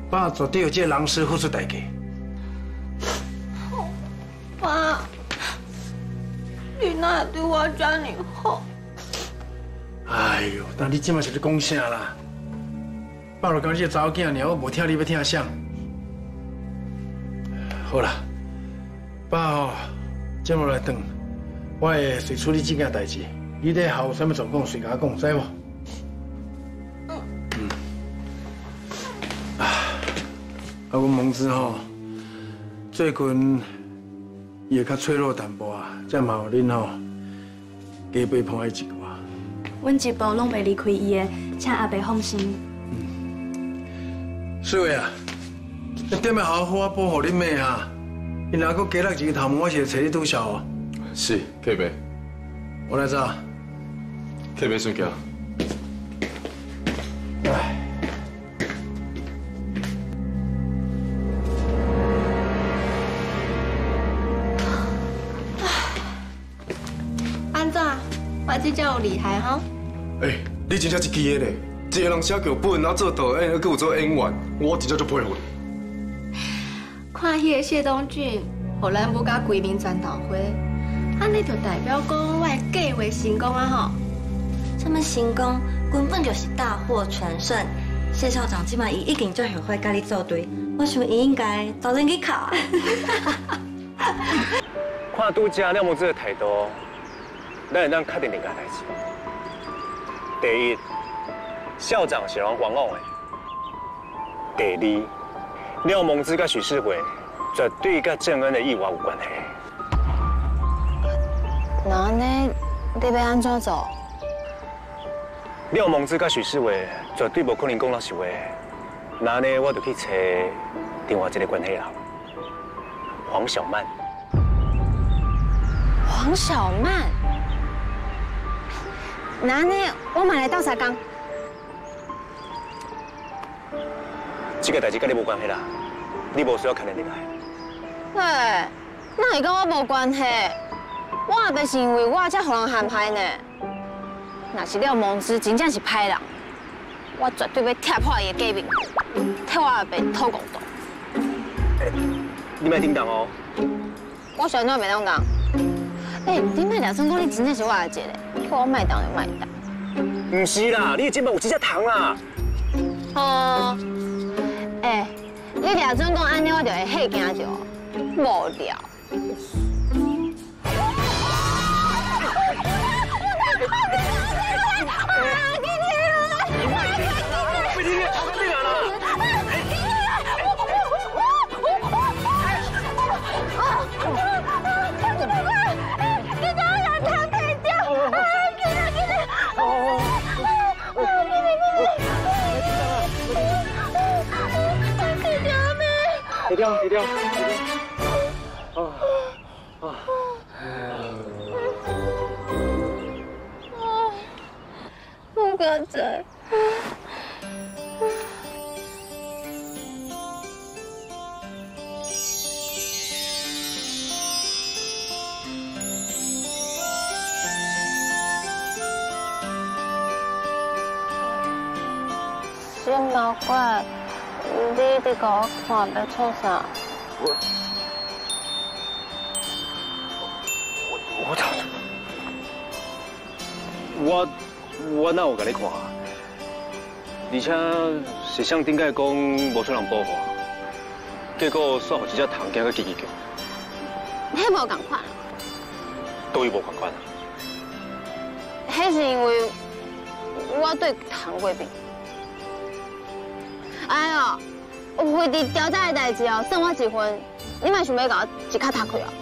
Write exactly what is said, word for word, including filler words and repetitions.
爸绝对有这个人事付出代价。 爸，你哪会对我这么好？ 哎呦，但你即马是咧讲啥啦？爸就讲这个查某囝尔，我无听你要听啥。好啦，爸吼，接落来等，我会随处理这件代志。你在校有啥物状况，随甲我讲，知无？嗯。嗯。啊，啊，阮蒙子吼，最近伊会较脆弱淡薄啊，才嘛有恁吼加陪伴伊一寡。 阮一步拢袂离开伊的，请阿伯放心。 嗯。水伟啊，你点要好好好保护恁妹哈。因若搁加六一个头毛，我是会找你拄笑哦。 是，客伯。 我来走。 客伯顺行。 哎。 安怎？我这叫有厉害哈？ 哎，你真正一记的咧！一个人写剧本，然后做导演，还有做演员，我真正就佩服你。 看迄个谢东俊，互咱母甲规面全头花，安尼就代表讲我的计划成功啊吼！ 什么成功，根本就是大获全胜。谢校长即摆伊已经最后会甲你作对，我想伊应该早点去考啊。 看拄只廖木子的态度，咱会当确定两件代志。第一，校长是人冤枉的；第二，廖梦之甲许世伟绝对甲郑恩的意外有关系。 那安尼，你要安怎做？ 廖梦之甲许世伟绝对无可能讲老实话。那安尼，我就去找另外一个关系人，黄小曼。 黄小曼？那安尼，我嘛来斗相共。 这个代志跟你无关系啦，你无需要牵连进来。 喂，那会跟我无关系？我也袂是因为我才互人陷害呢。若是廖梦之真正是歹人，我绝对要踢破伊的假面，替我阿伯讨公道。 你莫叮当哦。 我选怎袂当讲？哎，你莫假装讲你真正是我阿姐咧，叫我莫当就莫当。 唔是啦，你的肩膀有几只糖啦。 哦。哎，你假装讲安尼，我就会吓惊着，无聊。 低调，低调，低调。啊啊！ 我刚才。小毛怪。你伫甲我看要创啥？ 我我我我哪有甲你看？而且是像顶解讲无出人保护，结果煞互一只虫惊到叽叽叫。 迄无共款。 倒位无共款啊？ 迄是因为我对虫过敏。哎呦！为伫调查的代志哦，算我一分，你莫想要甲我一脚踏开哦。